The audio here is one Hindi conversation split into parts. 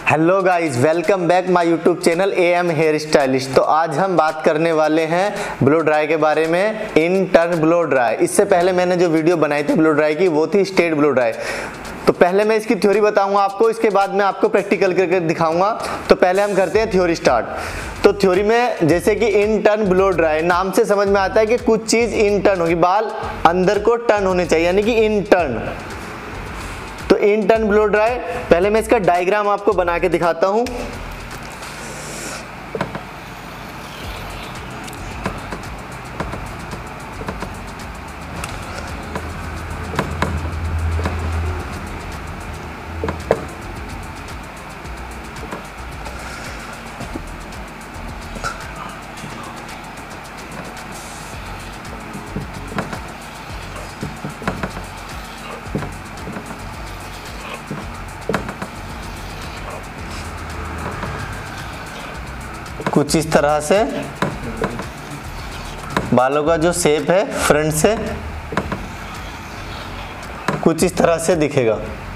Hello guys, welcome back my YouTube channel AM hair stylist. तो आज हम बात करने वाले हैं ब्लो ड्राई के बारे में, इन टर्न ब्लो ड्राई। इससे पहले मैंने जो वीडियो बनाई थी ब्लो ड्राई की, वो थी स्टेट ब्लो ड्राई। तो पहले मैं इसकी थ्योरी बताऊंगा आपको, इसके बाद मैं आपको प्रैक्टिकल करके दिखाऊंगा। तो पहले हम करते हैं थ्योरी स्टार्ट। तो थ्योरी में जैसे कि इन टर्न ब्लो ड्राई, नाम से समझ में आता है कि कुछ चीज इन टर्न होगी, बाल अंदर को टर्न होने चाहिए, यानी कि इन टर्न। तो इन टर्न ब्लो ड्राई, पहले मैं इसका डायग्राम आपको बना के दिखाता हूं। कुछ इस तरह से बालों का जो शेप है फ्रंट से कुछ इस तरह से दिखेगा।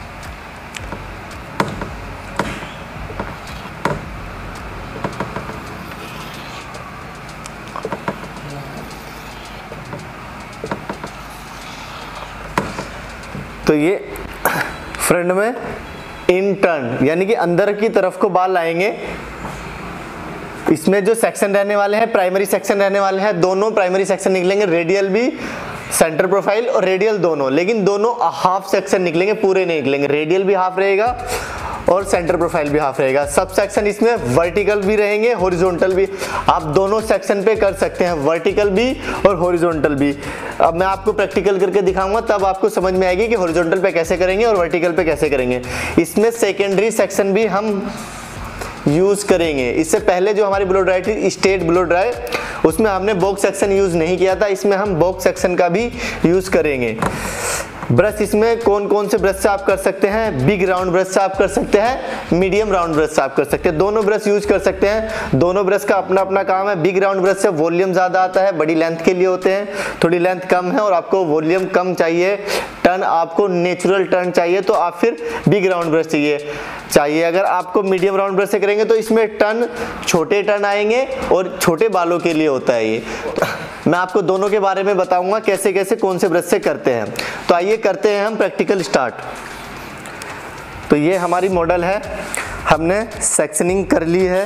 तो ये फ्रंट में इन टर्न, यानी कि अंदर की तरफ को बाल आएंगे। इसमें जो सेक्शन रहने वाले हैं, प्राइमरी सेक्शन रहने वाले हैं, दोनों प्राइमरी सेक्शन निकलेंगे, रेडियल भी, सेंटर प्रोफाइल और रेडियल दोनों। लेकिन दोनों हाफ सेक्शन निकलेंगे, पूरे नहीं निकलेंगे। रेडियल भी हाफ रहेगा और सेंटर प्रोफाइल भी हाफ रहेगा। सब सेक्शन इसमें वर्टिकल भी रहेंगे, हॉरिजॉन्टल भी। आप दोनों सेक्शन पे कर सकते हैं, वर्टिकल भी और हॉरिजॉन्टल भी। अब मैं आपको प्रैक्टिकल करके दिखाऊंगा, तब आपको समझ में आएगी कि हॉरिजॉन्टल पे कैसे करेंगे और वर्टिकल पे कैसे करेंगे। इसमें सेकेंडरी सेक्शन भी हम यूज करेंगे। इससे पहले जो हमारी ब्लो ड्राई थी स्टेट ब्लो ड्राई, उसमें हमने बॉक्स सेक्शन यूज नहीं किया था। इसमें हम बॉक्स सेक्शन का भी यूज करेंगे। ब्रश इसमें कौन कौन से ब्रश से आप कर सकते हैं? बिग राउंड ब्रश से आप कर सकते हैं, मीडियम राउंड ब्रश से आप कर सकते हैं। दोनों ब्रश यूज कर सकते हैं, दोनों ब्रश का अपना अपना काम है। बिग राउंड ब्रश से वॉल्यूम ज्यादा आता है, बड़ी लेंथ के लिए होते हैं। थोड़ी लेंथ कम है और आपको वॉल्यूम कम चाहिए, टर्न आपको नेचुरल टर्न चाहिए, तो आप फिर बिग राउंड ब्रश चाहिए। अगर आपको मीडियम राउंड ब्रश से करेंगे तो इसमें टर्न, छोटे टर्न आएंगे और छोटे बालों के लिए होता है ये। मैं आपको दोनों के बारे में बताऊंगा कैसे कैसे कौन से ब्रश से करते हैं। तो आइए करते हैं हम प्रैक्टिकल स्टार्ट। तो ये हमारी मॉडल है, हमने सेक्शनिंग कर ली है।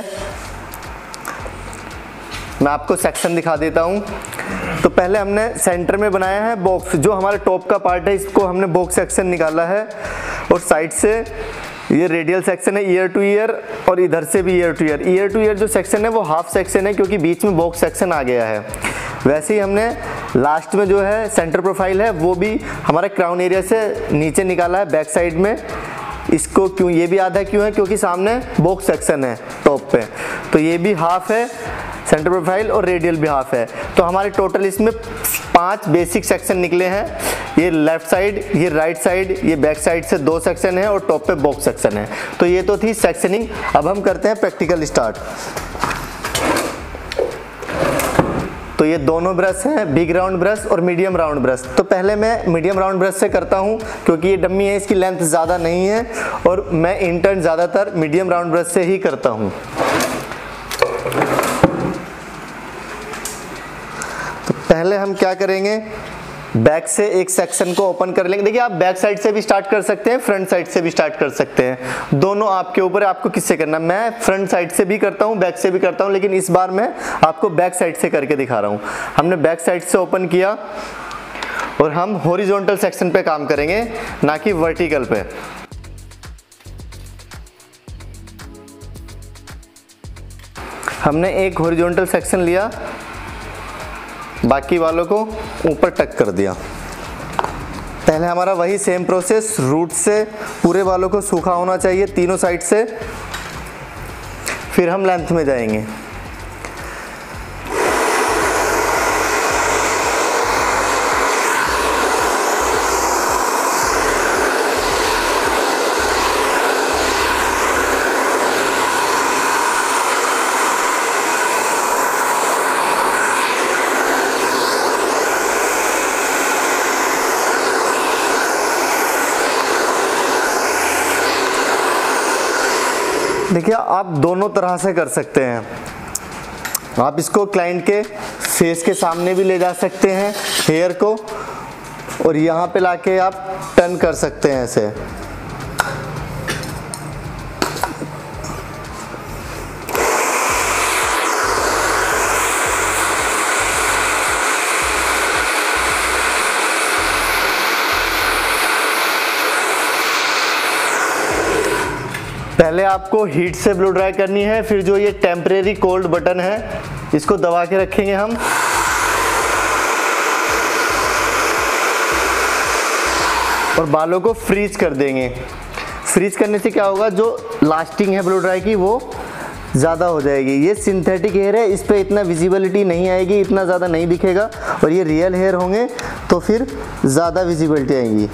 मैं आपको सेक्शन दिखा देता हूं। तो पहले हमने सेंटर में बनाया है बॉक्स, जो हमारे टॉप का पार्ट है इसको हमने बॉक्स सेक्शन निकाला है। और साइड से ये रेडियल सेक्शन है, ईयर टू ईयर, और इधर से भी ear to ear. Ear to ear जो सेक्शन है वो हाफ सेक्शन है, क्योंकि बीच में बॉक्स सेक्शन आ गया है। वैसे ही हमने लास्ट में जो है सेंटर प्रोफाइल है वो भी हमारे क्राउन एरिया से नीचे निकाला है, बैक साइड में। इसको क्यों, ये भी आधा क्यों है? क्योंकि सामने बॉक्स सेक्शन है टॉप पे। तो ये भी हाफ है, सेंटर प्रोफाइल और रेडियल भी हाफ है। तो हमारे टोटल इसमें 5 बेसिक सेक्शन निकले हैं। ये लेफ्ट साइड, ये राइट साइड, ये बैक साइड से 2 सेक्शन है और टॉप पे बॉक्स सेक्शन है। तो ये तो थी सेक्शनिंग। अब हम करते हैं प्रैक्टिकल स्टार्ट। तो ये दोनों ब्रश हैं, बिग राउंड ब्रश और मीडियम राउंड ब्रश। तो पहले मैं मीडियम राउंड ब्रश से करता हूं, क्योंकि ये डम्मी है, इसकी लेंथ ज़्यादा नहीं है और मैं इंटर्न ज़्यादातर मीडियम राउंड ब्रश से ही करता हूं। तो पहले हम क्या करेंगे, बैक से एक सेक्शन को ओपन कर लेंगे। देखिए, आप बैक साइड से भी स्टार्ट कर सकते हैं, फ्रंट साइड से भी स्टार्ट कर सकते हैं, दोनों आपके ऊपर है आपको किससे करना। मैं फ्रंट साइड से भी करता हूं, बैक से भी करता हूं, लेकिन इस बार मैं आपको बैक साइड से करके दिखा रहा हूं। हमने बैक साइड से ओपन किया और हम हॉरिजॉन्टल सेक्शन पे काम करेंगे, ना कि वर्टिकल पे। हमने एक हॉरिजॉन्टल सेक्शन लिया, बाकी वालों को ऊपर टक कर दिया। पहले हमारा वही सेम प्रोसेस, रूट से पूरे बालों को सूखा होना चाहिए तीनों साइड से, फिर हम लेंथ में जाएंगे। देखिए आप दोनों तरह से कर सकते हैं। आप इसको क्लाइंट के फेस के सामने भी ले जा सकते हैं हेयर को, और यहाँ पे लाके आप टर्न कर सकते हैं ऐसे। पहले आपको हीट से ब्लो ड्राई करनी है, फिर जो ये टेम्परेरी कोल्ड बटन है इसको दबा के रखेंगे हम, और बालों को फ्रीज कर देंगे। फ्रीज करने से क्या होगा, जो लास्टिंग है ब्लो ड्राई की वो ज़्यादा हो जाएगी। ये सिंथेटिक हेयर है, इस पे इतना विजिबिलिटी नहीं आएगी, इतना ज़्यादा नहीं दिखेगा, और ये रियल हेयर होंगे तो फिर ज़्यादा विजिबिलिटी आएगी।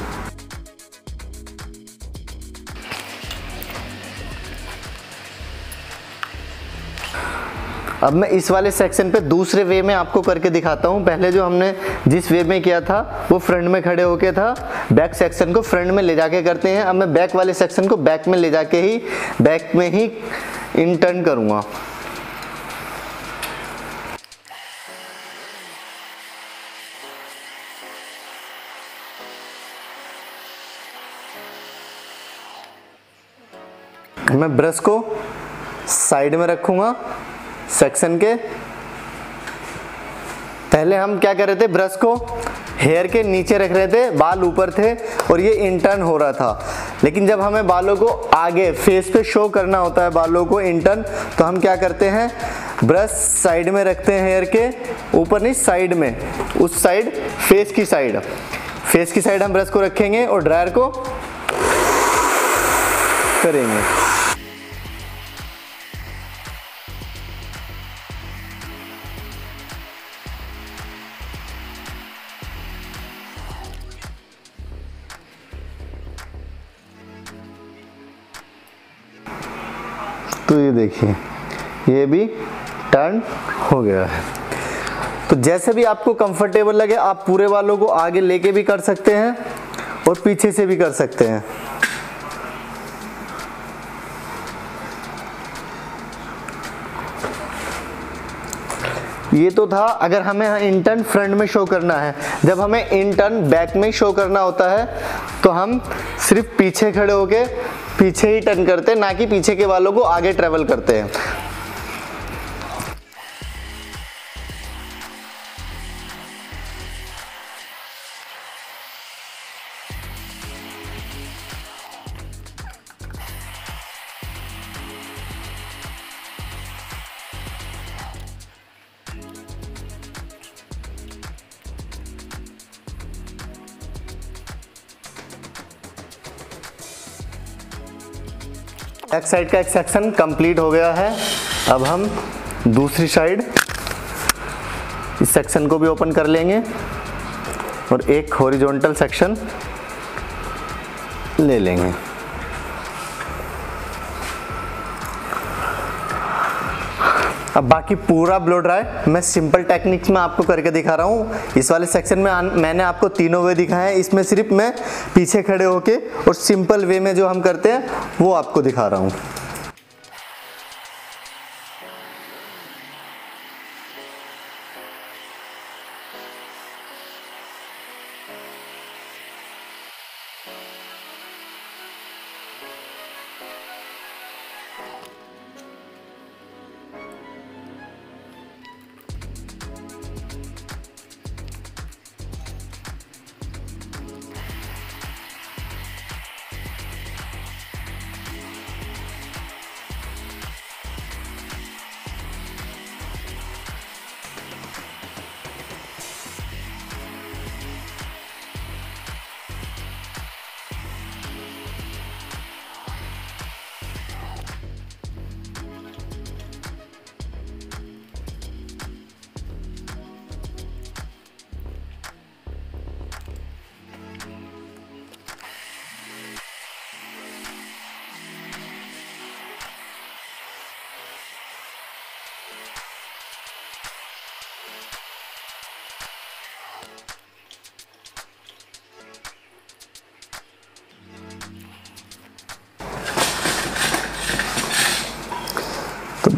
अब मैं इस वाले सेक्शन पे दूसरे वे में आपको करके दिखाता हूँ। पहले जो हमने जिस वे में किया था वो फ्रंट में खड़े होके था, बैक सेक्शन को फ्रंट में ले जाके करते हैं। अब मैं बैक वाले सेक्शन को बैक में ले जाके ही बैक में ही इन टर्न करूँगा। मैं ब्रश को साइड में रखूँगा सेक्शन के। पहले हम क्या कर रहे थे, ब्रश को हेयर के नीचे रख रहे थे, बाल ऊपर थे और ये इंटर्न हो रहा था। लेकिन जब हमें बालों को आगे फेस पे शो करना होता है, बालों को इंटर्न, तो हम क्या करते हैं, ब्रश साइड में रखते हैं, हेयर के ऊपर नहीं, साइड में, उस साइड फेस की साइड हम ब्रश को रखेंगे और ड्रायर को करेंगे। तो ये देखिए ये भी टर्न हो गया है। तो जैसे भी आपको कंफर्टेबल लगे आप पूरे बालों को आगे लेके भी कर सकते हैं और पीछे से भी कर सकते हैं। ये तो था अगर हमें इंटर्न फ्रंट में शो करना है। जब हमें इंटर्न बैक में शो करना होता है तो हम सिर्फ पीछे खड़े होके पीछे ही टर्न करते हैं, ना कि पीछे के बालों को आगे ट्रेवल करते हैं। बैक साइड का एक सेक्शन कंप्लीट हो गया है। अब हम दूसरी साइड इस सेक्शन को भी ओपन कर लेंगे और एक हॉरिजॉन्टल सेक्शन ले लेंगे। अब बाकी पूरा ब्लो ड्राई मैं सिंपल टेक्निक्स में आपको करके दिखा रहा हूँ। इस वाले सेक्शन में मैंने आपको तीनों वे दिखाए हैं, इसमें सिर्फ मैं पीछे खड़े होके और सिंपल वे में जो हम करते हैं वो आपको दिखा रहा हूँ।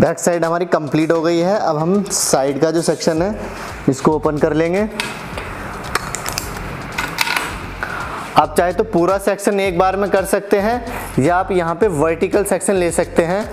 बैक साइड हमारी कंप्लीट हो गई है। अब हम साइड का जो सेक्शन है इसको ओपन कर लेंगे। आप चाहे तो पूरा सेक्शन एक बार में कर सकते हैं या आप यहाँ पे वर्टिकल सेक्शन ले सकते हैं।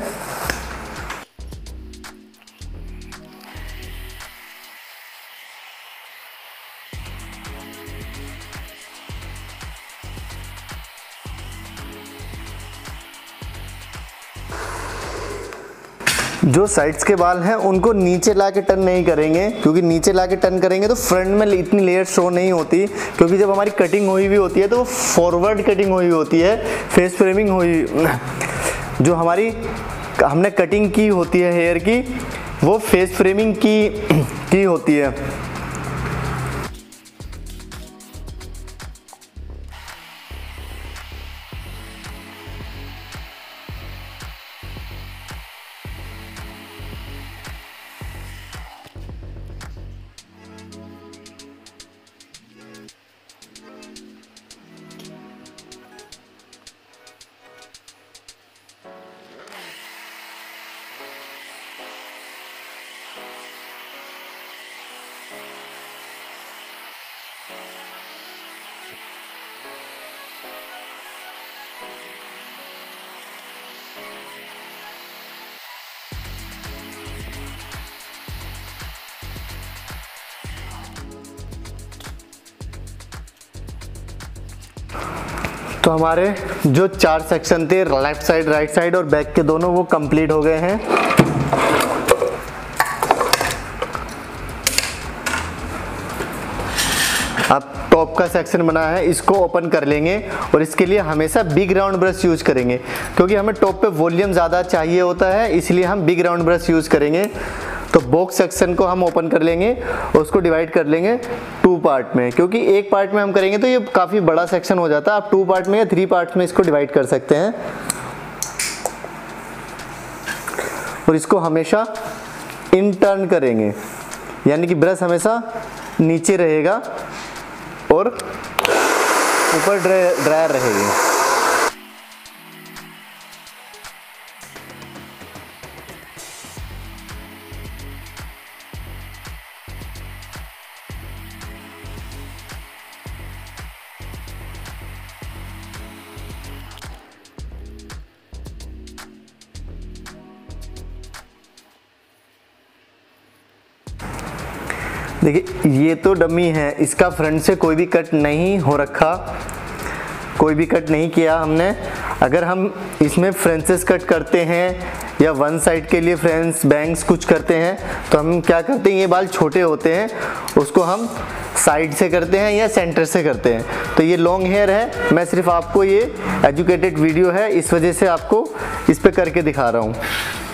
जो साइड्स के बाल हैं उनको नीचे ला के टर्न नहीं करेंगे, क्योंकि नीचे ला के टर्न करेंगे तो फ्रंट में इतनी लेयर शो नहीं होती, क्योंकि जब हमारी कटिंग हुई हुई होती है तो वो फॉरवर्ड कटिंग हुई होती है, फेस फ्रेमिंग हुई, जो हमारी हमने कटिंग की होती है हेयर की वो फेस फ्रेमिंग की होती है। तो हमारे जो 4 सेक्शन थे, लेफ्ट साइड, राइट साइड और बैक के दोनों, वो कंप्लीट हो गए हैं। अब टॉप का सेक्शन बना है, इसको ओपन कर लेंगे और इसके लिए हमेशा बिग राउंड ब्रश यूज करेंगे, क्योंकि हमें टॉप पे वॉल्यूम ज़्यादा चाहिए होता है, इसलिए हम बिग राउंड ब्रश यूज करेंगे। तो बॉक्स सेक्शन को हम ओपन कर लेंगे और उसको डिवाइड कर लेंगे 2 पार्ट में, क्योंकि एक पार्ट में हम करेंगे तो ये काफ़ी बड़ा सेक्शन हो जाता है। आप 2 पार्ट में या 3 पार्ट में इसको डिवाइड कर सकते हैं। और इसको हमेशा इन टर्न करेंगे, यानी कि ब्रश हमेशा नीचे रहेगा और ऊपर ड्रायर रहेगी। देखिए ये तो डमी है, इसका फ्रंट से कोई भी कट नहीं हो रखा, कोई भी कट नहीं किया हमने। अगर हम इसमें फ्रेंचेस कट करते हैं या वन साइड के लिए फ्रेंच बैंग्स कुछ करते हैं तो हम क्या करते हैं, ये बाल छोटे होते हैं, उसको हम साइड से करते हैं या सेंटर से करते हैं। तो ये लॉन्ग हेयर है, मैं सिर्फ आपको ये एजुकेटेड वीडियो है इस वजह से आपको इस पे करके दिखा रहा हूँ।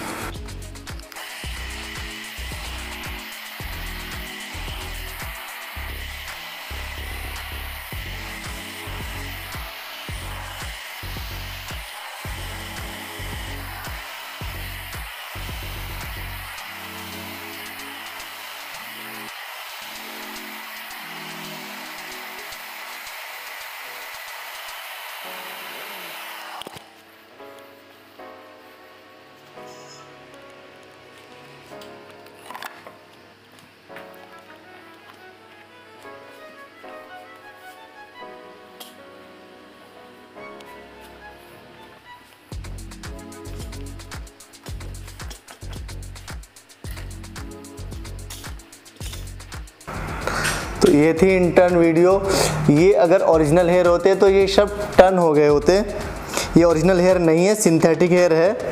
तो ये थी इंटर्न वीडियो। ये अगर ओरिजिनल हेयर होते तो ये सब टर्न हो गए होते। ये ओरिजिनल हेयर नहीं है, सिंथेटिक हेयर है।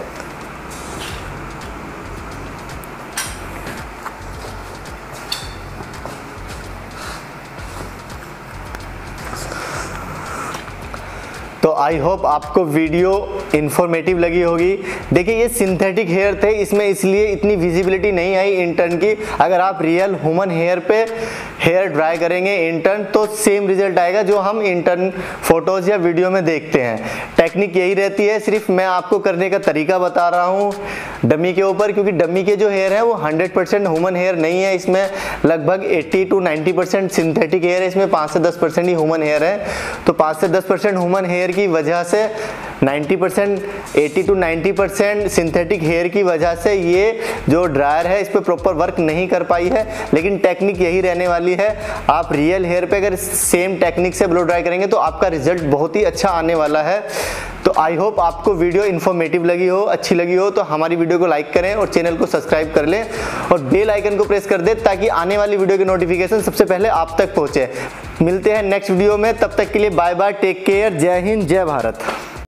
तो आई होप आपको वीडियो इन्फॉर्मेटिव लगी होगी। देखिए ये सिंथेटिक हेयर थे, इसमें इसलिए इतनी विजिबिलिटी नहीं आई इंटर्न की। अगर आप रियल ह्यूमन हेयर पे हेयर ड्राई करेंगे इंटर्न तो सेम रिजल्ट आएगा जो हम इंटर्न फोटोज या वीडियो में देखते हैं। टेक्निक यही रहती है, सिर्फ मैं आपको करने का तरीका बता रहा हूँ डमी के ऊपर, क्योंकि डमी के जो हेयर है वो 100% ह्यूमन हेयर नहीं है। इसमें लगभग 80 to 90% सिंथेटिक हेयर है, इसमें 5 से 10% ही ह्यूमन हेयर है। तो 5 से 10% ह्यूमन हेयर की वजह से 90%, 80 to 90% सिंथेटिक हेयर की वजह से ये जो ड्रायर है इस पर प्रॉपर वर्क नहीं कर पाई है। लेकिन टेक्निक यही रहने वाली है, आप रियल हेयर पे अगर सेम टेक्निक से ब्लो ड्राई करेंगे तो आपका रिजल्ट बहुत ही अच्छा आने वाला है। तो आई होप आपको वीडियो इन्फॉर्मेटिव लगी हो, अच्छी लगी हो तो हमारी वीडियो को लाइक करें और चैनल को सब्सक्राइब कर लें और बेल आइकन को प्रेस कर दें ताकि आने वाली वीडियो की नोटिफिकेशन सबसे पहले आप तक पहुंचे। मिलते हैं नेक्स्ट वीडियो में, तब तक के लिए बाय बाय, टेक केयर, जय हिंद, जय भारत।